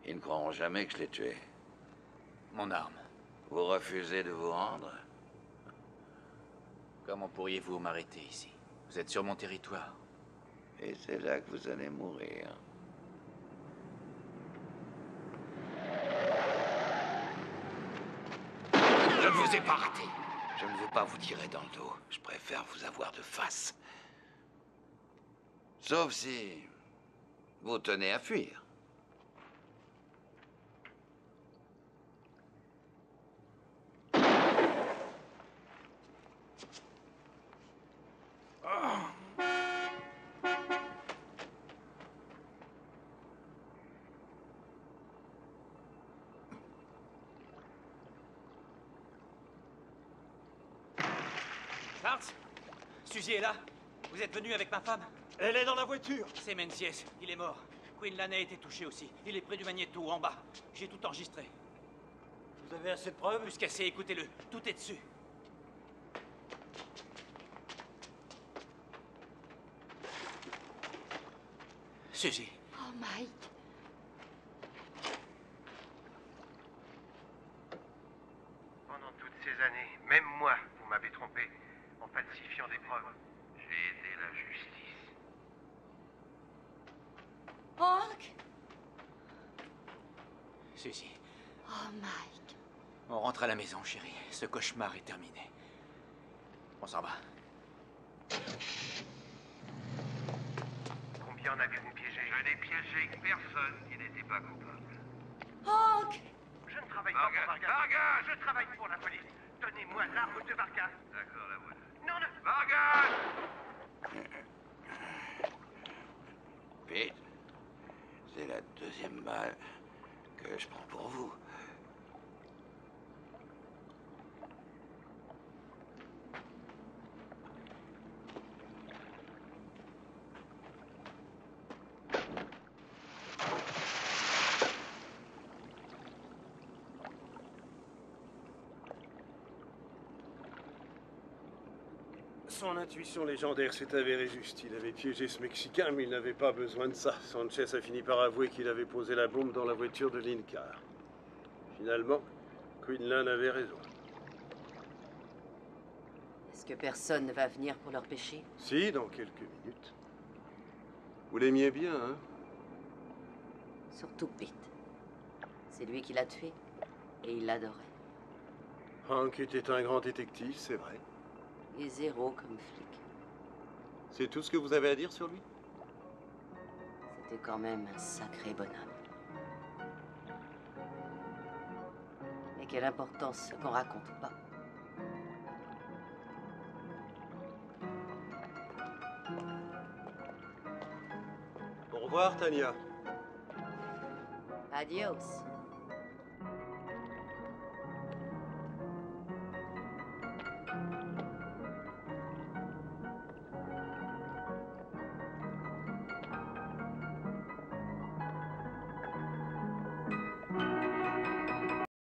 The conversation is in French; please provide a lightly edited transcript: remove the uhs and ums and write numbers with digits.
Ils ne croiront jamais que je l'ai tué. Mon arme. Vous refusez de vous rendre? Comment pourriez-vous m'arrêter ici? Vous êtes sur mon territoire. Et c'est là que vous allez mourir. Je ne vous ai pas raté. Je ne veux pas vous tirer dans le dos. Je préfère vous avoir de face. Sauf si vous tenez à fuir. Charles? Suzy est là? Vous êtes venu avec ma femme? Elle est dans la voiture. C'est Menzies, il est mort. Quinlan a été touché aussi. Il est près du magnéto, en bas. J'ai tout enregistré. Vous avez assez de preuves? Plus qu'assez, écoutez-le. Tout est dessus. Suzy. Oh, Mike. Pendant toutes ces années, même moi, vous m'avez trompé en falsifiant des preuves. J'ai aidé la justice. Hank? Suzy. Oh, Mike. On rentre à la maison, chérie. Ce cauchemar est terminé. On s'en va. Combien en avez-vous piégé? Je n'ai piégé personne qui n'était pas coupable. Hank! Je ne travaille pas pour Vargas. Vargas! Je travaille pour la police. Donnez-moi l'arme de Vargas. D'accord, la voilà. Non, non! Vargas! Pete, c'est la deuxième balle que je prends pour vous. Son intuition légendaire s'est avérée juste. Il avait piégé ce Mexicain, mais il n'avait pas besoin de ça. Sanchez a fini par avouer qu'il avait posé la bombe dans la voiture de Linecar. Finalement, Quinlan avait raison. Est-ce que personne ne va venir pour leur péché? Si, dans quelques minutes. Vous l'aimiez bien, hein? Surtout Pete. C'est lui qui l'a tué. Et il l'adorait. Hank était un grand détective, c'est vrai. Et zéro comme flic. C'est tout ce que vous avez à dire sur lui? C'était quand même un sacré bonhomme. Mais quelle importance ce qu'on raconte ou pas. Au revoir, Tania. Adios.